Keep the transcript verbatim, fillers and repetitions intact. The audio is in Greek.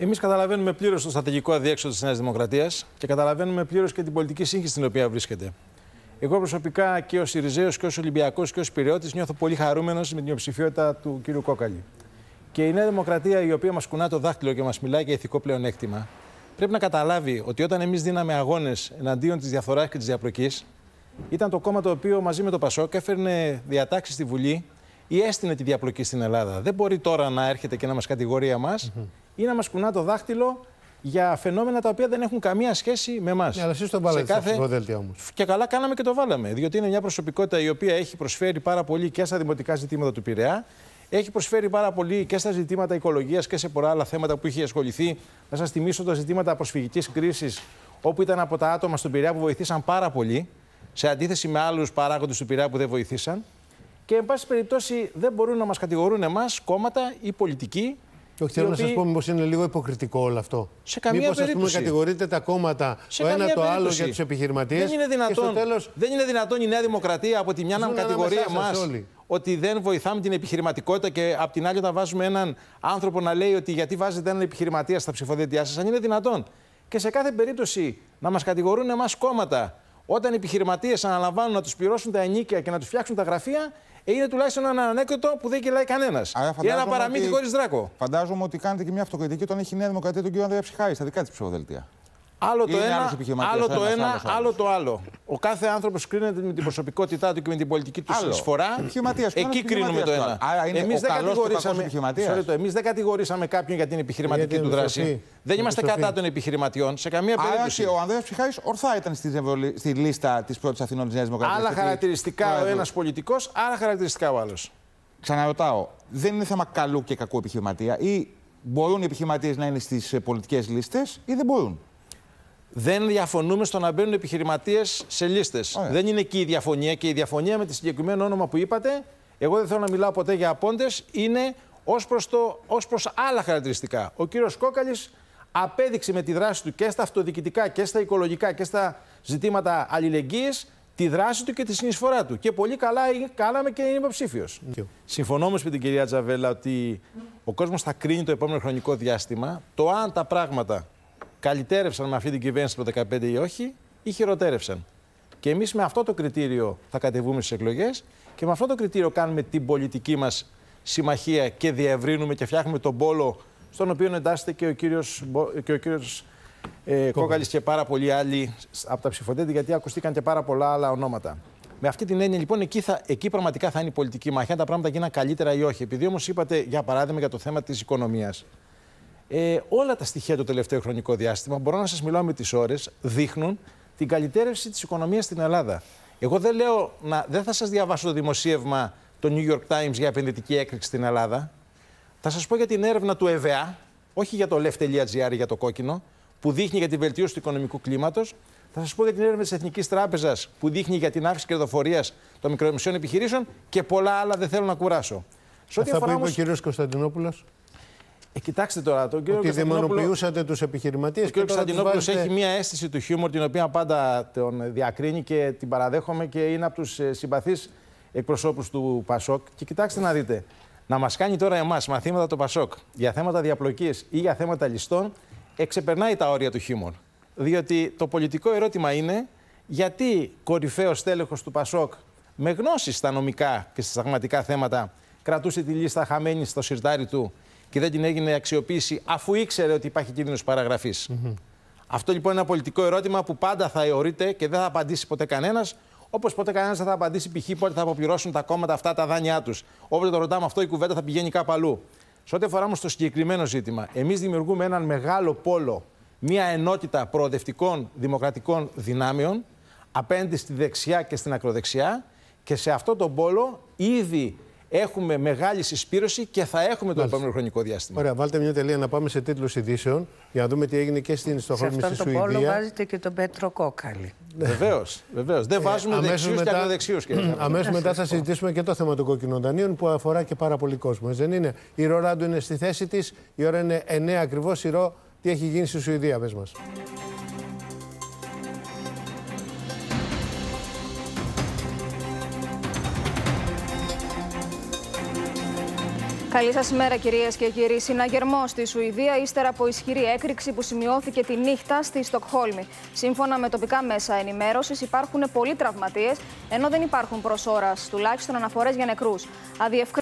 Εμείς καταλαβαίνουμε πλήρως το στρατηγικό αδιέξοδο της Νέας Δημοκρατίας και καταλαβαίνουμε πλήρως και την πολιτική σύγχυση στην οποία βρίσκεται. Εγώ προσωπικά και ως Σιριζέος και ως Ολυμπιακός και ως Πειραιώτης νιώθω πολύ χαρούμενος με την υποψηφιότητα του κ. Κόκαλη. Και η Νέα Δημοκρατία, η οποία μας κουνά το δάχτυλο και μας μιλάει για ηθικό πλεονέκτημα, πρέπει να καταλάβει ότι όταν εμείς δίναμε αγώνες εναντίον της διαφθοράς και της διαπλοκής, ήταν το κόμμα το οποίο μαζί με το Πασόκ έφερνε διατάξεις στη Βουλή ή έστεινε τη διαπλοκή στην Ελλάδα. Δεν μπορεί τώρα να έρχεται και να μας κατηγορεί εμάς mm-hmm. ή να μας κουνά το δάχτυλο για φαινόμενα τα οποία δεν έχουν καμία σχέση με εμάς. Ναι, αλλά εσείς το βάλατε κάθε... στο ψηφοδέλτιο όμως. Και καλά κάναμε και το βάλαμε. Διότι είναι μια προσωπικότητα η οποία έχει προσφέρει πάρα πολύ και στα δημοτικά ζητήματα του Πειραιά. Έχει προσφέρει πάρα πολύ και στα ζητήματα οικολογίας και σε πολλά άλλα θέματα που είχε ασχοληθεί. Να σας θυμίσω τα ζητήματα προσφυγικής κρίσης, όπου ήταν από τα άτομα στον Πειραιά που βοηθήσαν πάρα πολύ, σε αντίθεση με άλλους παράγοντες του Πειραιά που δεν βοηθήσαν. Και, εν πάση περιπτώσει, δεν μπορούν να μας κατηγορούν εμάς, κόμματα ή πολιτικοί. Όχι, θέλω οποίοι... να σας πω, μήπως είναι λίγο υποκριτικό όλο αυτό. Σε καμία μήπως, περίπτωση. Ας πούμε, κατηγορείτε τα κόμματα σε το ένα το περίπτωση. άλλο για τους επιχειρηματίες. Δεν είναι δυνατόν, τέλος... δεν είναι δυνατόν η Νέα Δημοκρατία από τη μια να κατηγορεί εμάς ότι δεν βοηθάμε την επιχειρηματικότητα και από την άλλη όταν βάζουμε έναν άνθρωπο να λέει ότι γιατί βάζετε έναν επιχειρηματία στα ψηφοδέλτιά σας, αν είναι δυνατόν. Και σε κάθε περίπτωση να μας κατηγορούν εμάς κόμματα όταν οι επιχειρηματίες αναλαμβάνουν να τους πληρώσουν τα ενίκια και να τους φτιάξουν τα γραφεία. Είναι τουλάχιστον ένα ανέκδοτο που δεν κυλάει κανένας. Ή ένα παραμύθι ότι... χωρίς δράκο. Φαντάζομαι ότι κάνετε και μια αυτοκριτική όταν έχει η Νέα Δημοκρατία τον κύριο Ανδρέα Ψυχάη στα δικά της ψηφοδέλτια. Άλλο το ένα, άλλο το, ένα άλλος, άλλο άλλος. το άλλο. Ο κάθε άνθρωπος κρίνεται με την προσωπικότητά του και με την πολιτική του συνεισφορά. Εκεί κρίνουμε το ένα. Εμείς δεν, εμείς δεν κατηγορήσαμε κάποιον για την επιχειρηματική του δράση. Δεν είμαστε κατά των επιχειρηματιών σε καμία περίπτωση. Ο Ανδρέας Ψυχάης ορθά ήταν στη λίστα της πρώτης Αθηνών της Νέας Δημοκρατίας. Άλλα χαρακτηριστικά ο ένας πολιτικός, άλλα χαρακτηριστικά ο άλλος. Ξαναρωτάω, δεν είναι θέμα καλού και κακού επιχειρηματία, ή μπορούν οι επιχειρηματίες να είναι στις πολιτικές λίστες ή δεν μπορούν. Δεν διαφωνούμε στο να μπαίνουν επιχειρηματίες σε λίστες. Oh, yeah. Δεν είναι εκεί η διαφωνία. Και η διαφωνία με τη συγκεκριμένο όνομα που είπατε, εγώ δεν θέλω να μιλάω ποτέ για απόντες, είναι ως προς, το, ως προς άλλα χαρακτηριστικά. Ο κύριος Κόκαλης απέδειξε με τη δράση του και στα αυτοδιοικητικά και στα οικολογικά και στα ζητήματα αλληλεγγύης τη δράση του και τη συνεισφορά του. Και πολύ καλά κάναμε και είναι υποψήφιος. Mm. Συμφωνώ όμως με την κυρία Τζαβέλα ότι ο κόσμος θα κρίνει το επόμενο χρονικό διάστημα το αν τα πράγματα καλυτέρευσαν με αυτή την κυβέρνηση το δύο χιλιάδες δεκαπέντε ή όχι, ή χειροτέρευσαν. Και εμείς με αυτό το κριτήριο θα κατεβούμε στις εκλογές και με αυτό το κριτήριο κάνουμε την πολιτική μας συμμαχία και διευρύνουμε και φτιάχνουμε τον πόλο στον οποίο εντάσσεται και ο κύριος, και ο κύριος ε, Κόκαλης και πάρα πολλοί άλλοι από τα ψηφοδέλτια, γιατί ακουστήκαν και πάρα πολλά άλλα ονόματα. Με αυτή την έννοια, λοιπόν, εκεί, θα, εκεί πραγματικά θα είναι η πολιτική μάχη, αν τα πράγματα γίναν καλύτερα ή όχι. Επειδή όμως είπατε, για παράδειγμα, για το θέμα της οικονομίας. Ε, όλα τα στοιχεία το τελευταίο χρονικό διάστημα, μπορώ να σας μιλάω με τις ώρες, δείχνουν την καλυτέρευση της οικονομίας στην Ελλάδα. Εγώ δεν λέω, να, δεν θα σας διαβάσω το δημοσίευμα το New York Times για επενδυτική έκρηξη στην Ελλάδα. Θα σας πω για την έρευνα του ΕΒΕΑ, όχι για το left.gr, για το κόκκινο, που δείχνει για τη βελτίωση του οικονομικού κλίματος. Θα σας πω για την έρευνα της Εθνικής Τράπεζας, που δείχνει για την αύξηση κερδοφορίας των μικρομεσαίων επιχειρήσεων και πολλά άλλα δεν θέλω να κουράσω. Αυτά που είπε ο κύριος Κωνσταντινόπουλος. Ε, κοιτάξτε τώρα, τον κύριο ότι δαιμονοποιούσατε τους επιχειρηματίες. Ο κύριος Κωνσταντινόπουλος βάζετε... έχει μια αίσθηση του χιούμορ την οποία πάντα τον διακρίνει και την παραδέχομαι και είναι από τους συμπαθείς εκπροσώπους του Πασόκ. Και κοιτάξτε να δείτε, να μας κάνει τώρα εμάς μαθήματα το Πασόκ για θέματα διαπλοκής ή για θέματα ληστών, εξεπερνάει τα όρια του χιούμορ. Διότι το πολιτικό ερώτημα είναι γιατί κορυφαίος τέλεχος του Πασόκ με γνώσεις στα νομικά και στα σταγματικά θέματα κρατούσε τη λίστα χαμένη στο σιρτάρι του και δεν την έγινε αξιοποίηση αφού ήξερε ότι υπάρχει κίνδυνος παραγραφής. Mm-hmm. Αυτό λοιπόν είναι ένα πολιτικό ερώτημα που πάντα θα αιωρείται και δεν θα απαντήσει ποτέ κανένας, όπως ποτέ κανένας δεν θα απαντήσει π.χ. πότε θα αποπληρώσουν τα κόμματα αυτά τα δάνειά τους. Όποτε το ρωτάμε αυτό, η κουβέντα θα πηγαίνει κάπου αλλού. Σε ό,τι αφορά όμως το συγκεκριμένο ζήτημα, εμείς δημιουργούμε έναν μεγάλο πόλο, μια ενότητα προοδευτικών δημοκρατικών δυνάμεων απέναντι στη δεξιά και στην ακροδεξιά και σε αυτό τον πόλο ήδη έχουμε μεγάλη συσπήρωση και θα έχουμε το επόμενο χρονικό διάστημα. Ωραία, βάλτε μια τελεία να πάμε σε τίτλους ειδήσεων για να δούμε τι έγινε και στην Στοκχόλμη στη Σουηδία. Σε αυτόν τον πόλο βάζετε και τον Πέτρο Κόκαλη. Βεβαίως, βεβαίως. Δεν βάζουμε ε, δεξιούς μετά, και ακροδεξιούς. Αμέσως μετά θα συζητήσουμε και το θέμα των κόκκινων δανείων που αφορά και πάρα πολύ κόσμο. Δεν είναι. Η Ροράντου είναι στη θέση της. Η ώρα είναι εννέα ακριβώς. Η Ρο, τι έχει γίνει στη Σουηδία, πες μας. Καλή σας ημέρα, κυρίες και κύριοι. Συναγερμό στη Σουηδία ύστερα από ισχυρή έκρηξη που σημειώθηκε τη νύχτα στη Στοκχόλμη. Σύμφωνα με τοπικά μέσα ενημέρωσης, υπάρχουν πολλοί τραυματίες, ενώ δεν υπάρχουν προς ώρας τουλάχιστον αναφορές για νεκρούς.